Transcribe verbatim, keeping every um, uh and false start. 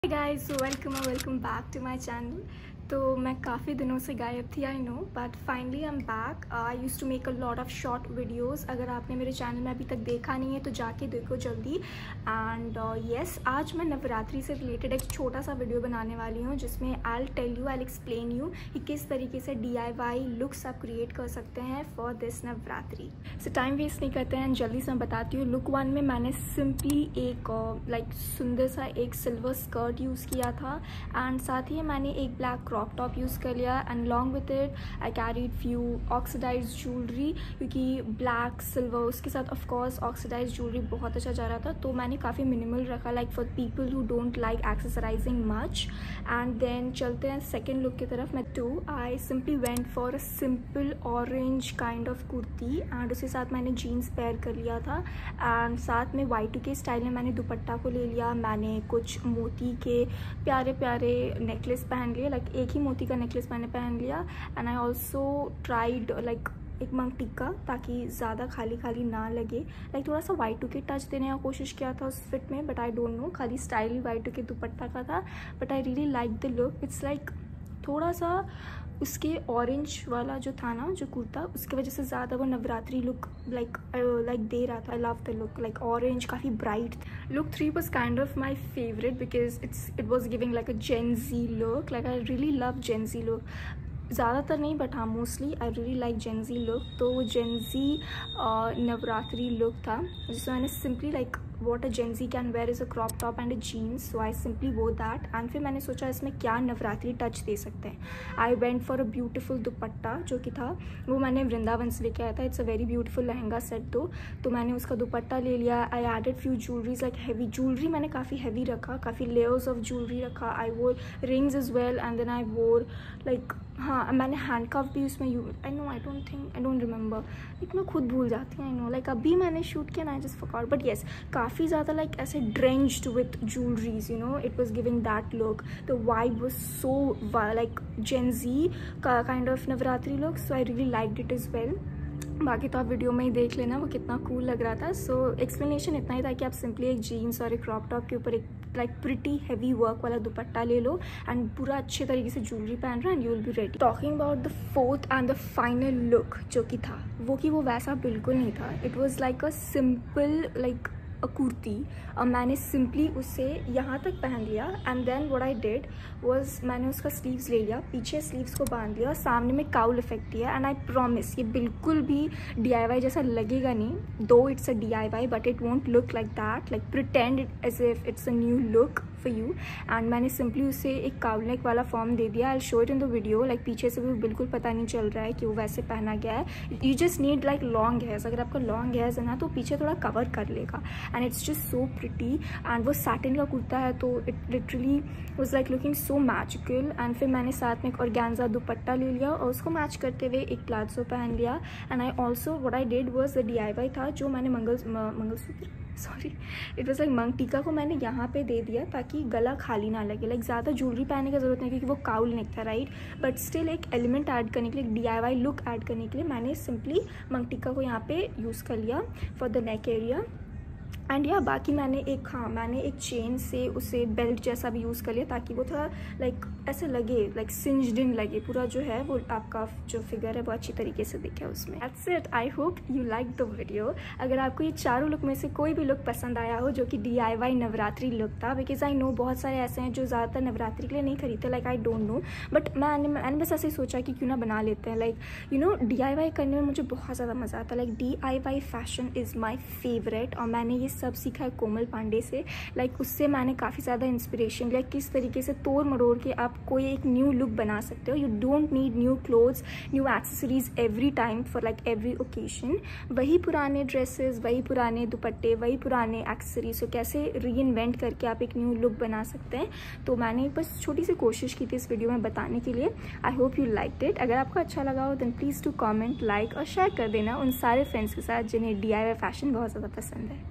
Hey guys, so welcome or welcome back to my channel. तो मैं काफ़ी दिनों से गायब थी, I know, but finally I am back. I use to make a lot of short videos. अगर आपने मेरे चैनल में अभी तक देखा नहीं है तो जाके देखो जल्दी. एंड येस, आज मैं नवरात्रि से रिलेटेड एक छोटा सा वीडियो बनाने वाली हूँ जिसमें I tell you, I explain you कि किस तरीके से डी आई वाई लुक्स आप क्रिएट कर सकते हैं for this Navratri. So time waste नहीं करते हैं, जल्दी से मैं बताती हूँ. लुक वन में मैंने सिंपली एक लाइक uh, like, सुंदर सा एक सिल्वर स्कर्ट यूज़ किया था एंड साथ ही मैंने एक ब्लैक क्रॉप टॉप यूज़ कर लिया. And long with it I carried few oxidise jewellery, क्योंकि ब्लैक सिल्वर उसके साथ ऑफ कोर्स ऑक्सीडाइज ज्वेलरी बहुत अच्छा जा रहा था. तो मैंने काफ़ी मिनिमल रखा, like for people who don't like accessorising much. And then चलते हैं सेकेंड लुक की तरफ. मैं too I simply went for a simple orange kind of kurti and उसके साथ मैंने जीन्स पेयर कर लिया था. एंड साथ में वाई टू के स्टाइल में मैंने दुपट्टा को ले लिया. मैंने कुछ मोती के प्यारे प्यारे नेकलेस पहन लिए, लाइक एक ही मोती का नेकलेस मैंने पहन लिया. And I also tried like एक मंग टिक्का, ताकि ज़्यादा खाली खाली ना लगे. लाइक थोड़ा सा वाई टू के टच देने का कोशिश किया था उस फिट में, बट आई डोंट नो, खाली स्टाइल वाई टू के दुपट्टा का था. But I really like the look. It's like थोड़ा सा उसके ऑरेंज वाला जो था ना, जो कुर्ता, उसकी वजह से ज़्यादा वो नवरात्रि लुक लाइक लाइक दे रहा था. I love the look, like orange काफ़ी bright. Look three was kind of my favourite because it's it was giving like a Gen Z look. Like I really love Gen Z look. ज़्यादातर नहीं but हाँ mostly I really like Gen Z look. तो वो Gen Z Navratri look था जिसमें मैंने simply like what a Gen Z can wear is a crop top and a jeans. So I simply wore that. And फिर मैंने सोचा इसमें क्या नवरात्रि टच दे सकते हैं. I went for a beautiful dupatta जो कि था वो मैंने वृंदावन से लेके आया था. It's a very beautiful lehenga set. Though तो मैंने उसका दुपट्टा ले लिया. I added few jewelleries like heavy jewellery. मैंने काफ़ी हैवी रखा, काफ़ी लेयर्स ऑफ ज्वेलरी रखा. I wore rings as well and then I wore like हाँ मैंने हैंड कफ भी उसमें you I know I don't think I don't remember, like मैं खुद भूल जाती हूँ. आई नो लाइक अभी मैंने शूट किया ना, I just forgot. But yes, काफ़ी ज़्यादा लाइक ऐसे drenched with jewelleries, you know, it was giving that look. The vibe was so like Gen Z का kind of Navratri look. So I really liked it as well. बाकी तो आप video में ही देख लेना वो कितना कूल लग रहा था. सो एक्सप्लेनेशन इतना ही था कि आप सिंपली एक जीन्स और एक क्रॉप टॉप के ऊपर एक लाइक प्रिटी हैवी वर्क वाला दुपट्टा ले लो एंड पूरा अच्छे तरीके से ज्वेलरी पहन रहा and you will be ready. Talking about the fourth and the final look जो कि था वो कि वो वैसा बिल्कुल नहीं था. It was like a simple like a kurti. और मैंने सिंपली उसे यहाँ तक पहन लिया and then what I did was मैंने उसका स्लीव्स ले लिया, पीछे स्लीव्स को बांध लिया और सामने में काउल इफेक्ट दिया. एंड आई प्रॉमिस ये बिल्कुल भी डी आई वाई जैसा लगेगा नहीं. Though it's a D I Y but it won't look like that, like pretend it as if it's a new look for you. And मैंने simply उसे एक cowl neck वाला फॉर्म दे दिया. I show it in the video. Like पीछे से भी बिल्कुल पता नहीं चल रहा है कि वो वैसे पहना गया है. You just need like long hairs. अगर आपका लॉन्ग हेयर्स है ना तो पीछे थोड़ा कवर कर लेगा. And it's just so pretty. And वो सैटिन का कुर्ता है तो it literally was like looking so magical. And फिर मैंने साथ में एक ऑर्गेन्जा दुपट्टा ले लिया और उसको मैच करते हुए एक प्लाजो पहन लिया. And I also what I did was the D I Y था जो मैंने mangal mangalsutra sorry it was like maang tikka को मैंने यहाँ पे दे दिया ताकि गला खाली ना लगे. लाइक ज़्यादा ज्वेलरी पहनने की जरूरत नहीं क्योंकि वो काउल नेक था, राइट. बट स्टिल एक एलिमेंट ऐड करने के लिए, D I Y look add करने के लिए मैंने सिंपली मंग टीका को यहाँ पे यूज़ कर लिया for the neck area. And या बाकी मैंने एक हाँ मैंने एक चेन से उसे बेल्ट जैसा भी यूज़ कर लिया ताकि वो थोड़ा लाइक ऐसे लगे, लाइक सिंज्ड इन लगे. पूरा जो है वो आपका जो फिगर है वो अच्छी तरीके से दिखे उसमें. That's it. I hope you like the video. अगर आपको ये चारों लुक में से कोई भी लुक पसंद आया हो जो कि D I Y Navratri look था, बिकॉज आई नो बहुत सारे ऐसे हैं जो ज़्यादातर नवरात्रि के लिए नहीं खरीदते, like I don't know, but मैंने मैंने बस ऐसे ही सोचा कि क्यों ना बना लेते हैं. Like you know D I Y करने में मुझे बहुत ज़्यादा मज़ा आता है. Like D I Y fashion is my favourite और मैंने ये सब सीखा है कोमल पांडे से. लाइक उससे मैंने काफ़ी ज़्यादा इंस्पिरेशन लिया किस तरीके से तोड़ मरोड़ के आप कोई एक न्यू लुक बना सकते हो. You don't need new clothes, new accessories every time for like every occasion. वही पुराने ड्रेसेस, वही पुराने दुपट्टे, वही पुराने एक्सेसरीज को कैसे री इन्वेंट करके आप एक न्यू लुक बना सकते हैं. तो मैंने बस छोटी सी कोशिश की थी इस वीडियो में बताने के लिए. I hope you liked it. अगर आपको अच्छा लगा हो then please to comment, like और शेयर कर देना उन सारे फ्रेंड्स के साथ जिन्हें डी आई वाई फैशन बहुत ज़्यादा पसंद है.